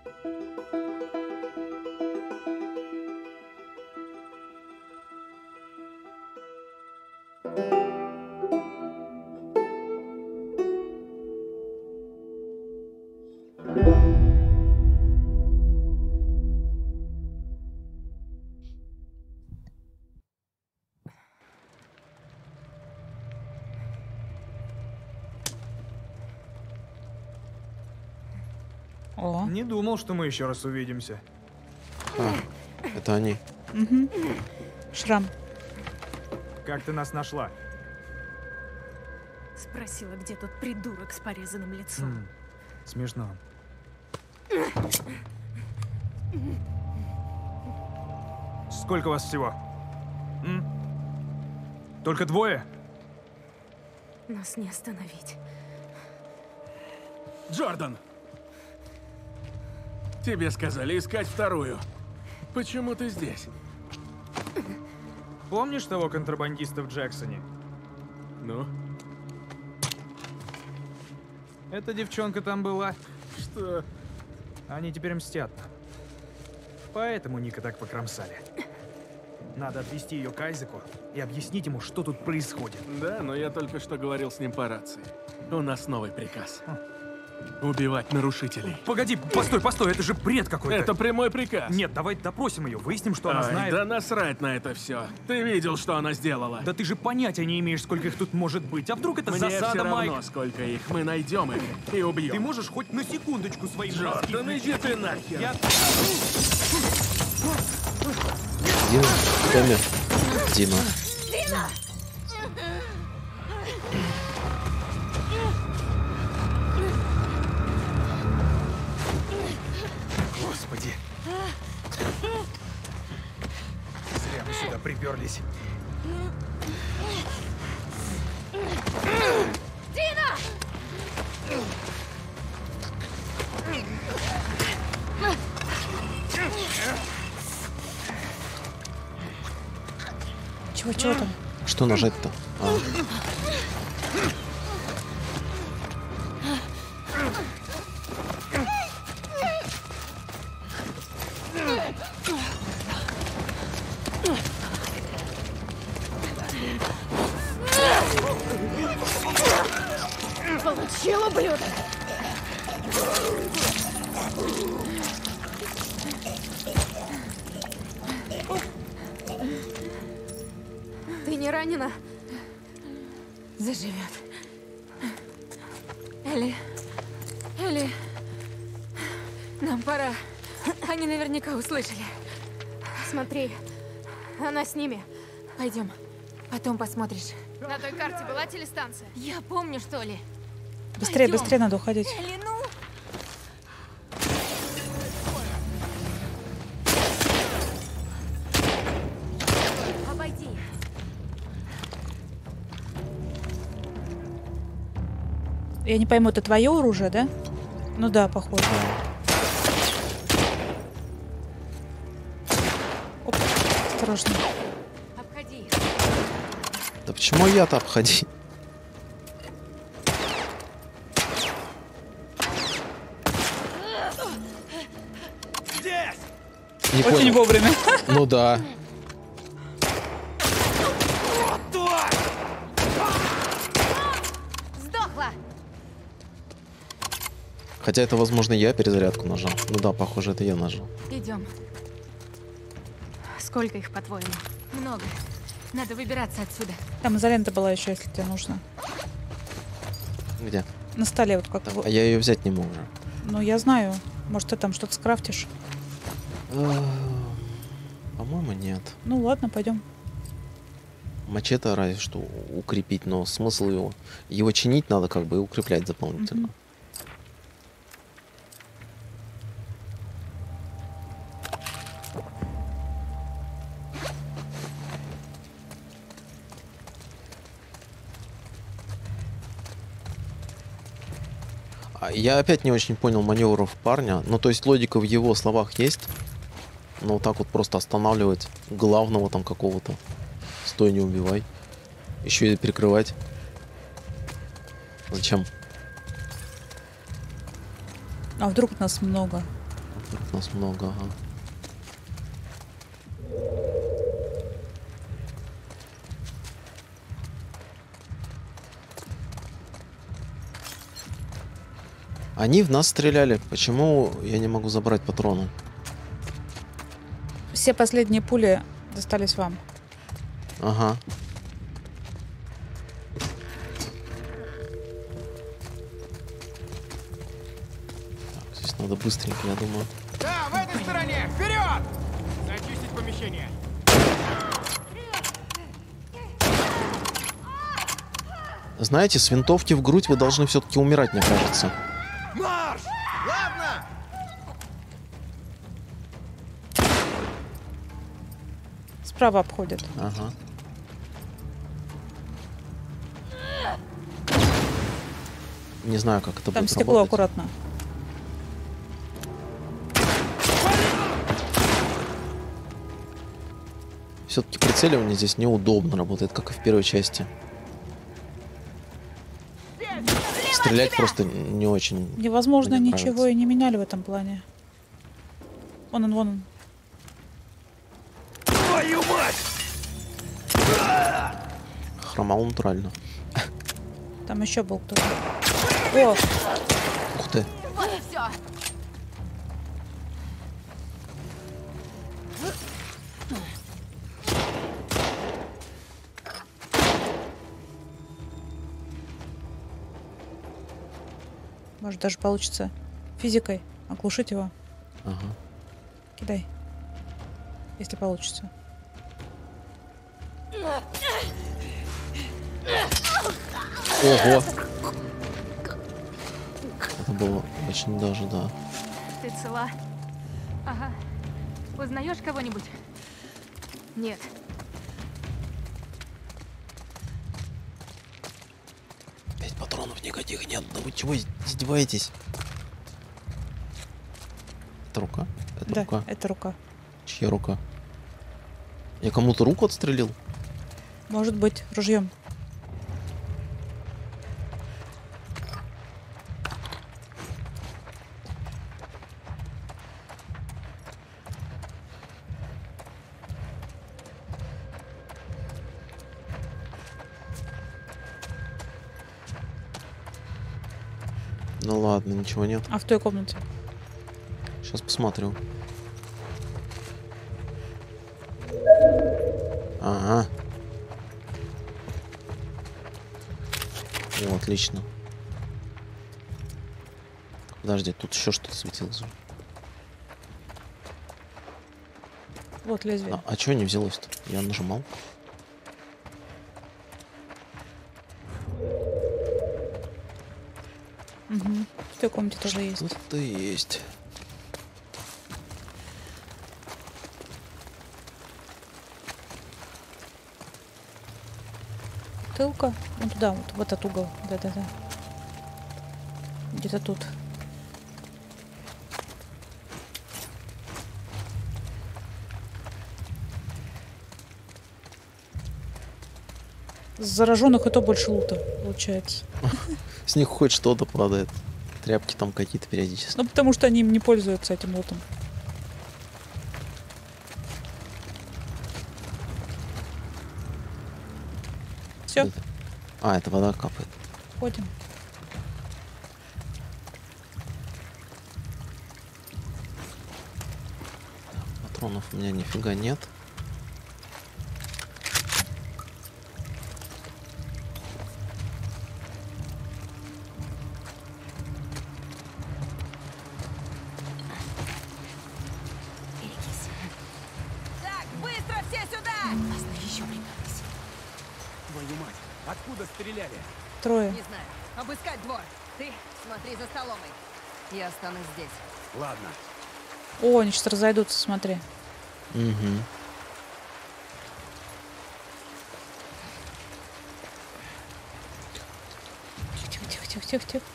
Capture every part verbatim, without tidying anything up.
О. Не думал, что мы еще раз увидимся. А, это они. Угу. Шрам. Как ты нас нашла? Спросила, где тот придурок с порезанным лицом. М, смешно. Сколько вас всего? М? Только двое? Нас не остановить. Джордан! Тебе сказали искать вторую. Почему ты здесь? Помнишь того контрабандиста в Джексоне? Ну? Эта девчонка там была. Что? Они теперь мстят нам. Поэтому Ника так покромсали. Надо отвезти ее к Айзеку и объяснить ему, что тут происходит. Да, но я только что говорил с ним по рации. У нас новый приказ. Убивать нарушителей. Погоди, постой, постой, это же бред какой-то. Это прямой приказ. Нет, давай допросим ее, выясним, что она Ай, знает. да насрать на это все. Ты видел, что она сделала? Да ты же понятия не имеешь, сколько их тут может быть. А вдруг это Мне засада, все равно, Майк? сколько их. Мы найдем их и убьем. Ты можешь хоть на секундочку своим Джордан, иди ты нахер. Я... Дима, Томми. Дима. Дина! Господи. Зря мы сюда приперлись. Дина! Чего, чего там? Что нажать-то? А. Получил, ублюдок! Ты не ранена? Заживет. Элли. Элли. Нам пора. Они наверняка услышали. Смотри, она с ними. Пойдем. Потом посмотришь. На той карте была телестанция? Я помню, что ли. Быстрее, Пойдем. быстрее надо уходить. Элли, ну! Обойди. Я не пойму, это твое оружие, да? Ну да, похоже. Оп, осторожно. Обходи. Да почему я-то обходи? Не Очень понял. вовремя. Ну да. Сдохла. Хотя это, возможно, я перезарядку нажал. Ну да, похоже, это я нажал. Идем. Сколько их, по-твоему? Много. Надо выбираться отсюда. Там изолента была еще, если тебе нужно. Где? На столе вот как. Там, а я ее взять не могу уже. Ну, я знаю. Может, ты там что-то скрафтишь. А, По-моему, нет. Ну ладно, пойдем. Мачете разве что укрепить, но смысл его... Его чинить надо как бы и укреплять дополнительно. Мгм. А я опять не очень понял маневров парня. Ну, то есть логика в его словах есть. Но вот так вот просто останавливать главного там какого-то. Стой, не убивай. Еще и перекрывать. Зачем? А вдруг нас много? Их нас много, ага. Они в нас стреляли. Почему я не могу забрать патроны? Все последние пули достались вам. Ага. Так, здесь надо быстренько, я думаю. Да, в этой стороне! Вперед! Зачистить помещение. Знаете, с винтовки в грудь вы должны все-таки умирать, мне кажется. Марш! Ладно! Справа обходят. Ага. Не знаю, как это Там будет стекло работать. аккуратно. Все-таки прицеливание здесь неудобно работает, как и в первой части. Стрелять просто не очень. Невозможно, мне ничего нравится. и не меняли в этом плане. Вон он, вон он. Твою мать! Хромал натурально. Там еще был кто-то. О, Ух ты. Вот и все. может даже получится физикой оглушить его. Ага. Кидай. Если получится. Ого! Это было очень даже, да. Ты цела? Ага. Узнаешь кого-нибудь? Нет. Пять патронов никаких нет. Да вы чего издеваетесь? Это рука? Это Да, рука. это рука. Чья рука? Я кому-то руку отстрелил? Может быть, ружьем. Ну ладно, ничего нет. А в той комнате? Сейчас посмотрю. Ага. О, отлично. Подожди, тут еще что-то светилось. Вот лезвие. А, а чего не взялось-то? Я нажимал. Угу. В той комнате тоже есть. Что-то есть. Бутылка. Вон туда, вот в этот угол. Да-да-да. Где-то тут. С зараженных и то больше лута получается. С них хоть что-то падает. Тряпки там какие-то периодически. Ну, потому что они им не пользуются этим лутом. Все, Это- А, это вода капает. ходим. Патронов у меня нифига нет. Так, быстро все сюда! Опасно, еще приперлись. Твою мать! Откуда стреляли? Трое. Не знаю. Обыскать двор. Ты смотри за столомой. Я останусь здесь. Ладно. О, они сейчас разойдутся, смотри. Угу. Тихо, тихо, тихо, тихо, тихо.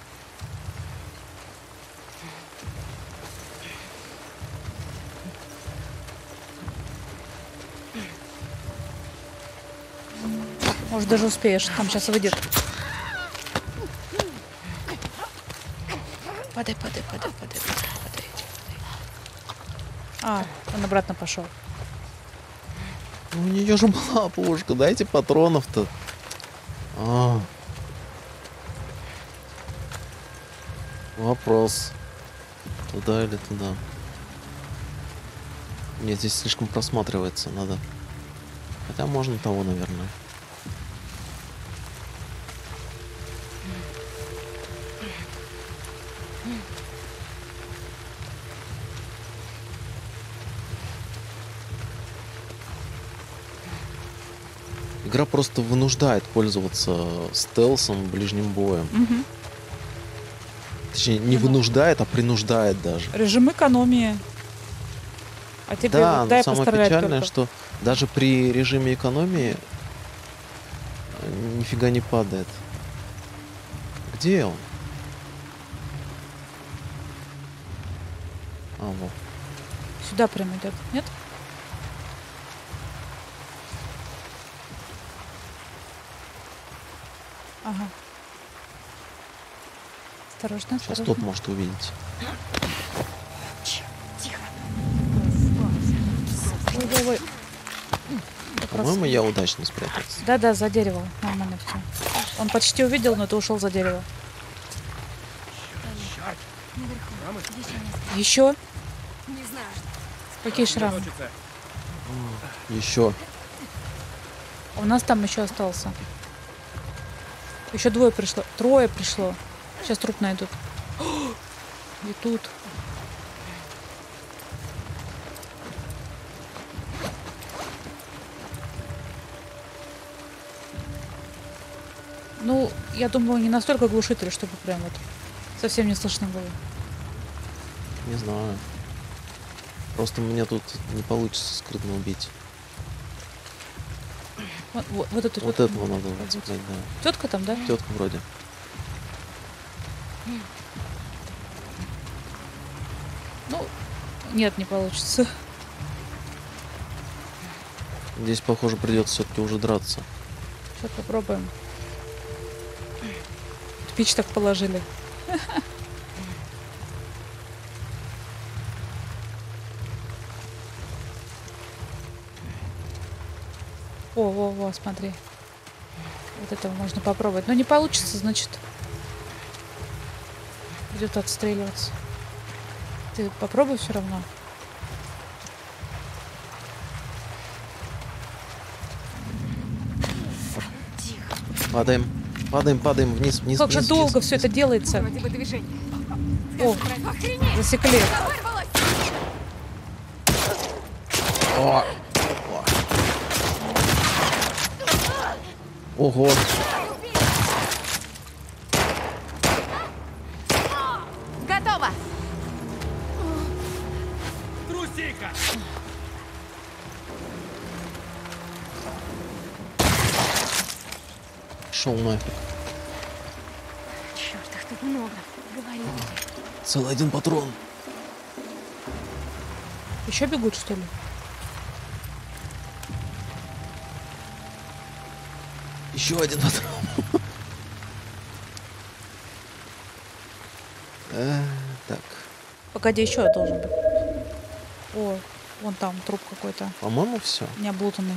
Может, даже успеешь. Там сейчас выйдет. Падай, падай, падай, падай, падай, падай, падай. А, он обратно пошел. Ну, у нее же была пушка. Дайте патронов-то. А. Вопрос. Туда или туда? Нет, здесь слишком просматривается. Надо. Хотя можно того, наверное. Игра просто вынуждает пользоваться стелсом, ближним боем. Угу. Точнее, не вынуждает, а принуждает даже. Режим экономии. А тебе Да, вот но дай самое пострелять печальное, только. что даже при режиме экономии э, нифига не падает. Где он? А, вот. Сюда прям идет, нет? Ага. Осторожно, Сейчас осторожно. тот может увидеть. Ой, ой, ой. Как раз- По-моему, я удачно спрятался. Да-да, за дерево. Нормально все. Он почти увидел, но ты ушел за дерево. Еще? Не знаю. Какие шрамы? Еще. У нас там еще остался. Еще двое пришло. Трое пришло. Сейчас труп найдут. И тут. Ну, я думаю, не настолько глушитель, чтобы прям вот совсем не слышно было. Не знаю. Просто мне тут не получится скрытно убить. Вот, вот, вот эту Вот тетку этого надо надо вот сказать, да. Тетка там, да? Тетка вроде. Ну, нет, не получится. Здесь, похоже, придется все-таки уже драться. Сейчас попробуем. Пич так положили. О, во, во, смотри. Вот этого можно попробовать. Но не получится, значит, придется отстреливаться. Ты попробуй все равно. Падаем. Падаем, падаем вниз, вниз, Как вниз, же долго вниз, все вниз. это делается. Вроде бы движение. О, засекли. О! О. Ого. Готово! Трусиха! Шел нафиг. Черт, их тут много. Говори. Целый один патрон. Еще бегут, что ли? Еще один патрон. Э, Так. Погоди, еще должен быть. О, вон там труп какой-то, По-моему, все. необлутанный.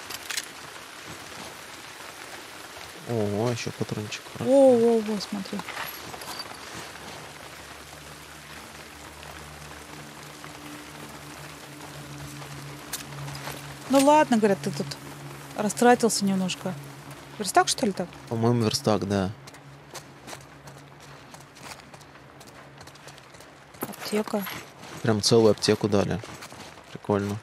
О, еще патрончик. О, о, о, смотри. Ну ладно, говорят, ты тут растратился немножко. Верстак, что ли, так? По-моему, верстак, да. Аптека. Прям целую аптеку дали. Прикольно.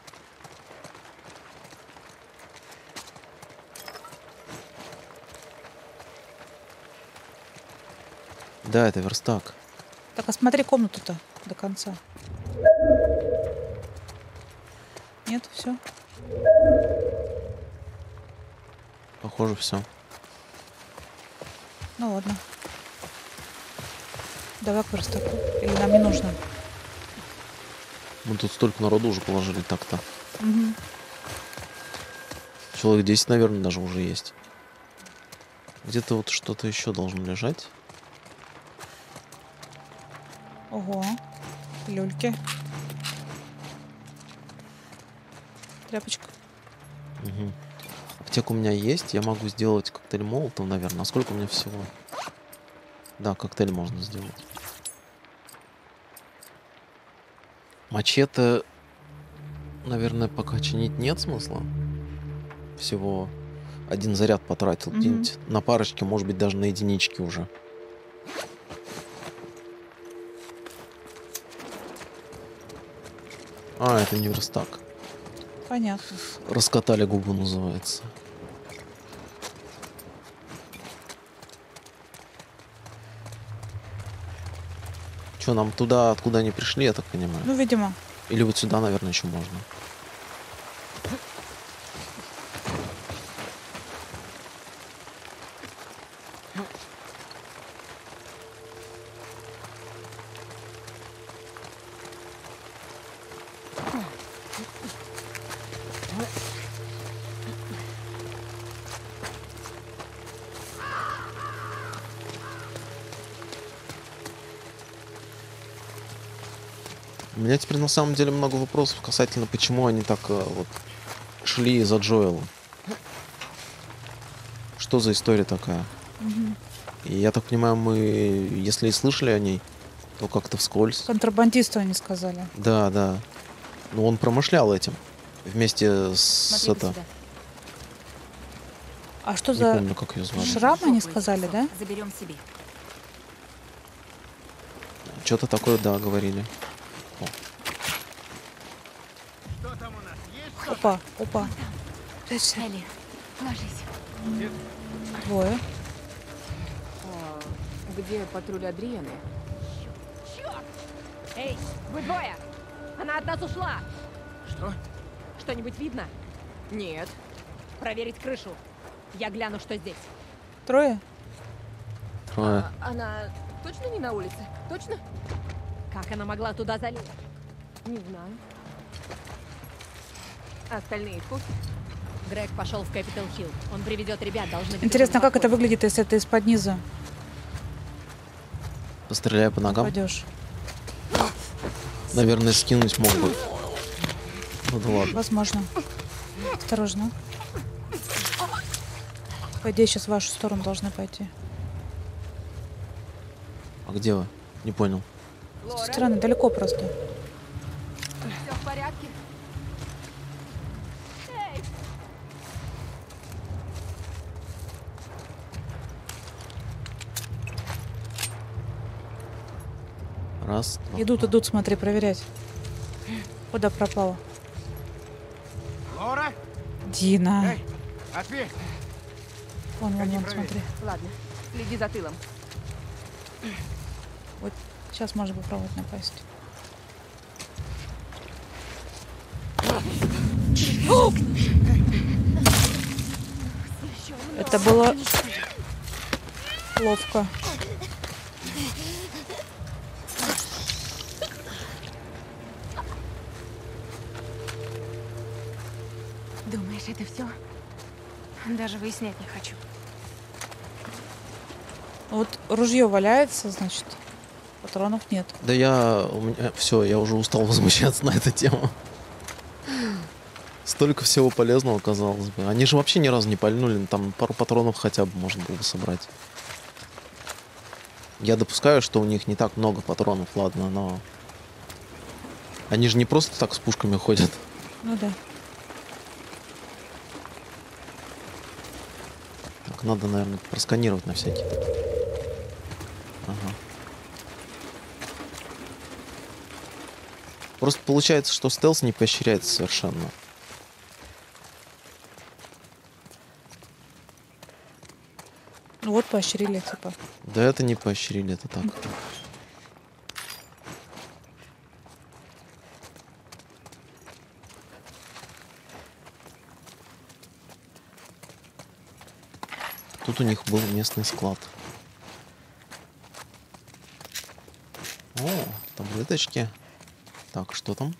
Да, это верстак. Так, осмотри комнату-то до конца. Нет, все. Похоже, все. Ну ладно. Давай к верстаку. Или нам не нужно? Мы тут столько народу уже положили так-то. Угу. Человек десять, наверное, даже уже есть. Где-то вот что-то еще должно лежать. Ого. Люльки. Тряпочка. Угу. Аптека у меня есть. Я могу сделать коктейль молотов, наверное. А сколько у меня всего? Да, коктейль можно сделать. Мачете, наверное, пока чинить нет смысла. Всего один заряд потратил. Мгм. Где-нибудь на парочке, может быть, даже на единичке уже. А, это не верстак. Понятно. Раскатали губу, называется. Че, нам туда, откуда они пришли, я так понимаю? Ну, видимо. Или вот сюда, наверное, еще можно. У меня теперь на самом деле много вопросов касательно, почему они так э, вот шли за Джоэлом. Что за история такая? Мгм. И я так понимаю, мы, если и слышали о ней, то как-то вскользь. Контрабандисту они сказали. Да, да. Ну, он промышлял этим. Вместе с Смотри это. сюда. А что Не за помню, как ее звали. шрам они сказали, да? Заберем себе. Что-то такое, да, говорили. Что там у нас? Есть Опа, опа. Прячься. Элли, ложись. Двое. А, где патруль Адрианы? Эй, вы двое! Она от нас ушла! Что? Что-нибудь видно? Нет. Проверить крышу. Я гляну, что здесь. Трое? Трое. А, она точно не на улице? Точно? Как она могла туда залезть? Не знаю. Остальные в курсе? Грег пошел в Кэпитал Хилл. Он приведет ребят, должны быть. Интересно, уже как это на подходе. выглядит, если ты из-под низу Постреляй по ногам. пойдешь? Наверное, скинуть мог бы. Ну да ладно. Возможно. Осторожно. По идее, сейчас в вашу сторону должны пойти. А где вы? Не понял. С той стороны, далеко просто. Все в порядке? Раз, два. Идут, идут, смотри, проверять. Куда пропала? Лора? Дина. Эй, ответь! Вон, вон, Ходи, вон, проверь. смотри. Ладно, следи за тылом. Вот сейчас можно попробовать напасть. Это было ловко. Думаешь, это все? Даже выяснять не хочу. Вот ружье валяется, значит, патронов нет. Да я... У меня... Все, я уже устал возмущаться на эту тему. Столько всего полезного, казалось бы. Они же вообще ни разу не пальнули. Там пару патронов хотя бы можно было собрать. Я допускаю, что у них не так много патронов, ладно, но... Они же не просто так с пушками ходят. Ну да. Так, надо, наверное, просканировать на всякий. Ага. Просто получается, что стелс не поощряется совершенно. Ну вот поощрили, типа. Да это не поощрили, это так. Тут у них был местный склад. О, таблеточки. Так, что там?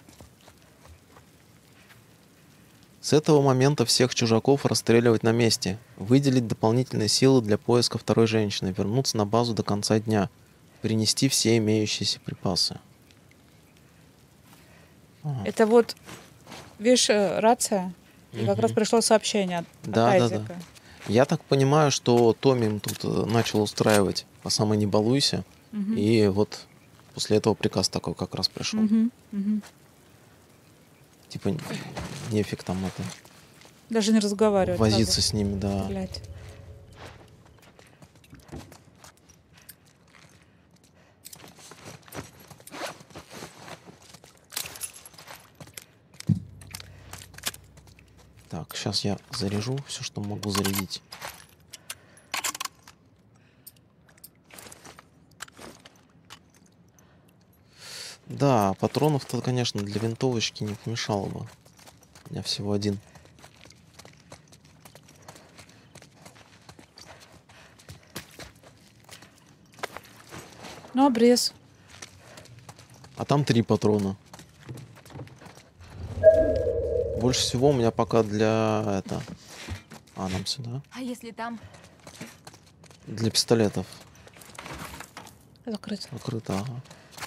С этого момента всех чужаков расстреливать на месте. Выделить дополнительные силы для поиска второй женщины. Вернуться на базу до конца дня. Принести все имеющиеся припасы. Ага. Это вот Видишь, э, рация. И как Мгм. раз пришло сообщение от, от Да, да, Айзека. да. Я так понимаю, что Томми им тут э, начал устраивать по самой не балуйся. Мгм. И вот после этого приказ такой как раз пришел. Мгм, мгм. Типа н- нефиг там это Даже не разговаривать. возиться с ними, да. Блять. Так, сейчас я заряжу все, что могу зарядить. Да, патронов-то, конечно, для винтовочки не помешало бы. У меня всего один. Ну, обрез. А там три патрона. Больше всего у меня пока для это. А, нам сюда. А если там? Для пистолетов. Закрыть. Закрыто, ага.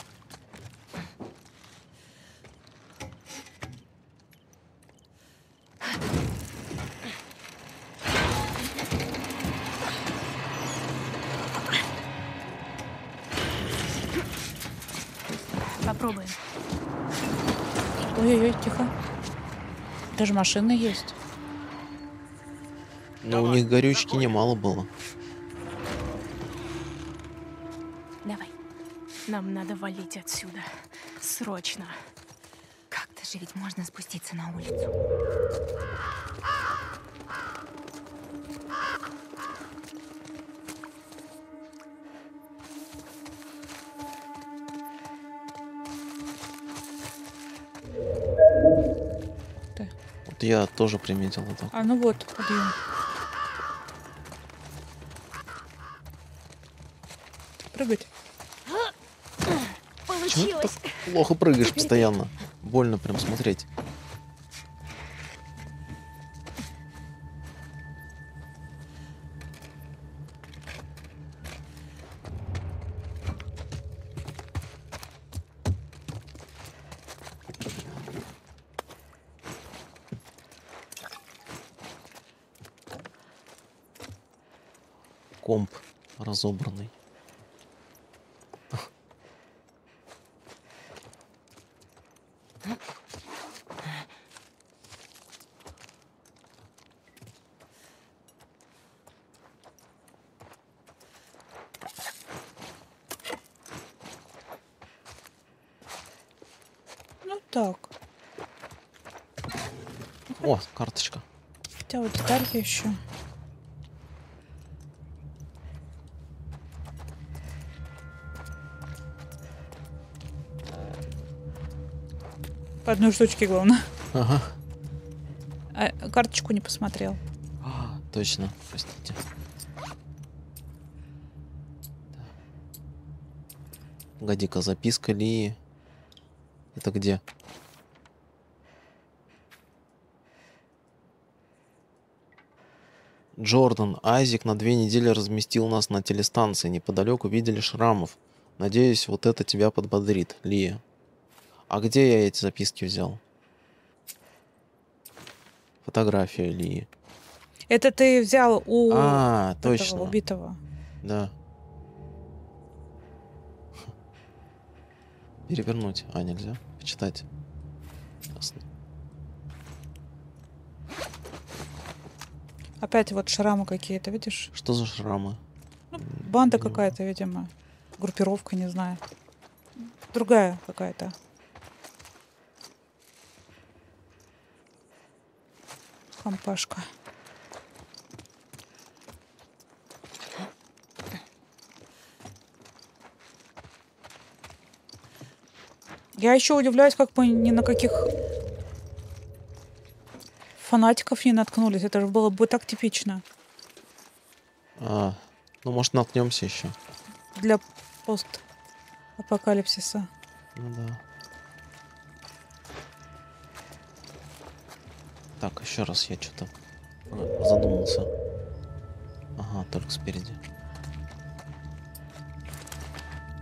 Попробуем. Ой-ой-ой, тихо. Даже машины есть. Но у них горючки немало было. Давай. Нам надо валить отсюда. Срочно. Как-то же ведь можно спуститься на улицу. Вот я тоже приметил это. А, ну вот, подъем. Прыгать. Чего ты так плохо прыгаешь постоянно? Больно прям смотреть. Комп разобранный. Ну так. О, карточка. Хотя вот детальки еще. По одной штучке, главное. Ага. А, карточку не посмотрел. А, точно, простите. Погоди-ка, записка Ли. Это где? Джордан, Айзек на две недели разместил нас на телестанции. Неподалеку видели шрамов. Надеюсь, вот это тебя подбодрит, Лия. А где я эти записки взял? Фотография Лии. Это ты взял у А, этого точно. убитого. Да. Перевернуть. А, нельзя. Почитать. Ясно. Опять вот шрамы какие-то, видишь? Что за шрамы? Банда какая-то, видимо. Группировка, не знаю. Другая какая-то. Компашка. Я еще удивляюсь, как мы ни на каких фанатиков не наткнулись. Это же было бы так типично А, ну, может, наткнемся еще. для пост-апокалипсиса. Ну да. Так, еще раз я что-то задумался. Ага, только спереди.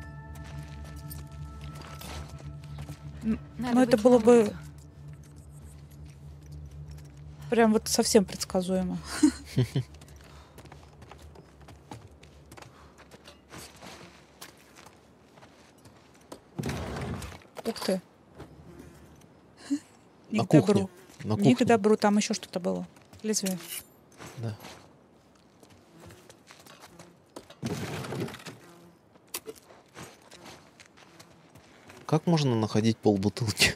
Надо Ну, это выйти было на бы улицу. Прям вот совсем предсказуемо. Ух ты. Не На к кухне. добру. На Не к кухне. добру, там еще что-то было. Лезвие. Да. Как можно находить полбутылки?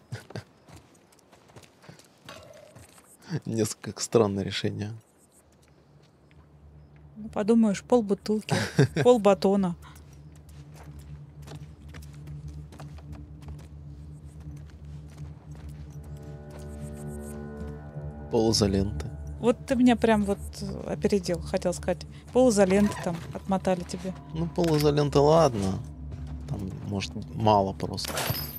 Несколько странное решение. Ну, подумаешь, пол бутылки, пол батона. Пол изоленты. Вот ты меня прям вот опередил, хотел сказать. Пол изоленты там отмотали тебе. Ну, пол изоленты, ладно. Там, может, мало просто.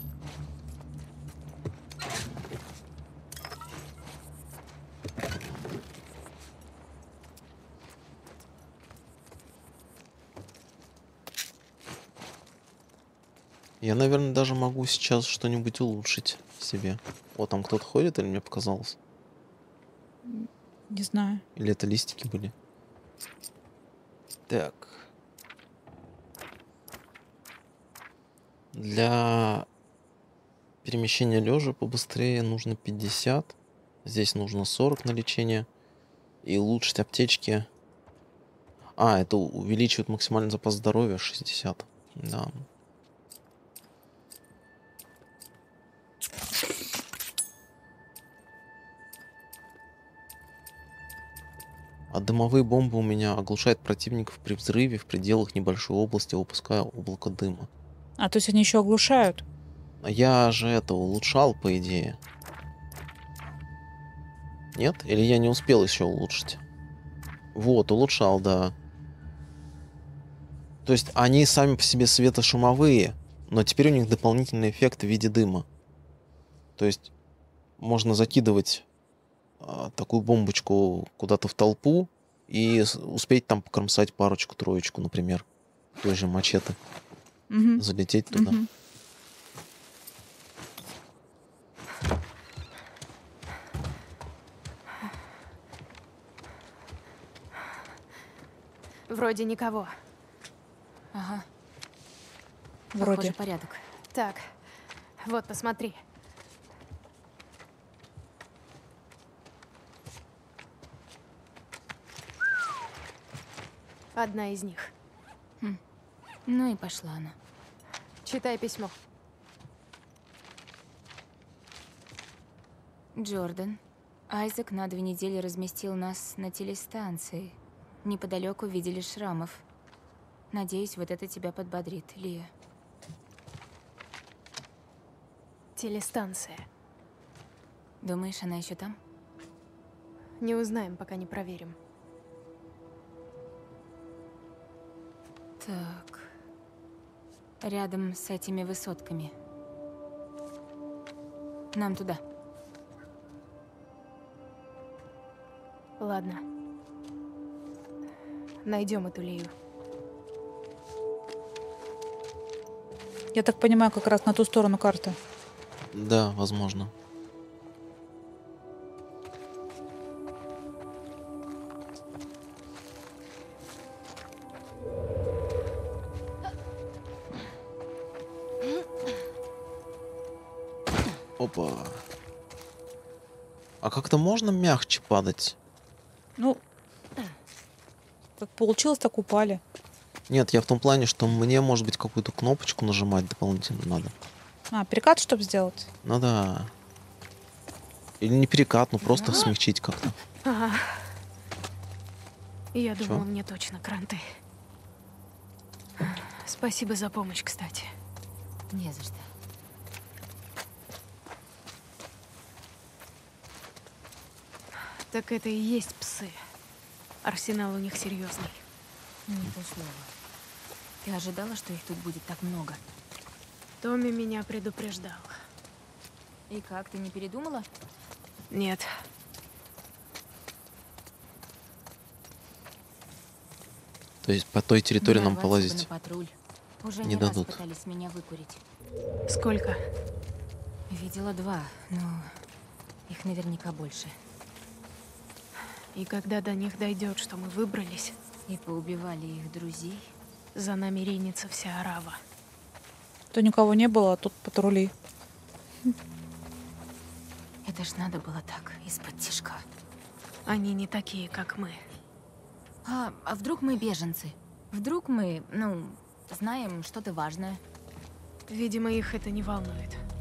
Я, наверное, даже могу сейчас что-нибудь улучшить себе. Вот там кто-то ходит или мне показалось? Не знаю. Или это листики были? Так. Для перемещения лежа побыстрее нужно пятьдесят. Здесь нужно сорок на лечение. И улучшить аптечки. А, это увеличивает максимальный запас здоровья шестьдесят. Да. А дымовые бомбы у меня оглушают противников при взрыве в пределах небольшой области, выпуская облако дыма. А, то есть они еще оглушают? А я же это улучшал, по идее. Нет? Или я не успел еще улучшить? Вот, улучшал, да. То есть они сами по себе светошумовые, но теперь у них дополнительный эффект в виде дыма. То есть можно закидывать а, такую бомбочку куда-то в толпу и с- успеть там покромсать парочку-троечку, например. Той же мачете. Мгм. Залететь туда. Мгм. Вроде никого. Ага, Вроде. похоже, порядок. Так, вот, посмотри. Одна из них. Ну и пошла она. Читай письмо. Джордан, Айзек на две недели разместил нас на телестанции. Неподалеку видели шрамов. Надеюсь, вот это тебя подбодрит, Лия. Телестанция. Думаешь, она еще там? Не узнаем, пока не проверим. Так. Рядом с этими высотками. Нам туда. Ладно. Найдем эту Лию. Я так понимаю, как раз на ту сторону карты. Да, возможно. Опа. А как-то можно мягче падать? Ну, как получилось, так упали. Нет, я в том плане, что мне, может быть, какую-то кнопочку нажимать дополнительно надо. А, перекат, чтобы сделать? Ну да. Или не перекат, ну просто смягчить как-то. Ага. Я Чё? думала, мне точно кранты. Спасибо за помощь, кстати. Не за что. Так это и есть псы. Арсенал у них серьезный. Не то слово. Ты ожидала, что их тут будет так много? Томми меня предупреждал. И как, ты не передумала? Нет. То есть по той территории нам Нарваться бы полазить. на патруль. Уже не не раз дадут. пытались меня выкурить. Сколько? Видела два, но их наверняка больше. И когда до них дойдет, что мы выбрались, И поубивали их друзей. за нами ринется вся Арава. То никого не было, а тут патрули. Это ж надо было так, из-под тишка. Они не такие, как мы. А, а вдруг мы беженцы? Вдруг мы, ну, знаем что-то важное? Видимо, их это не волнует.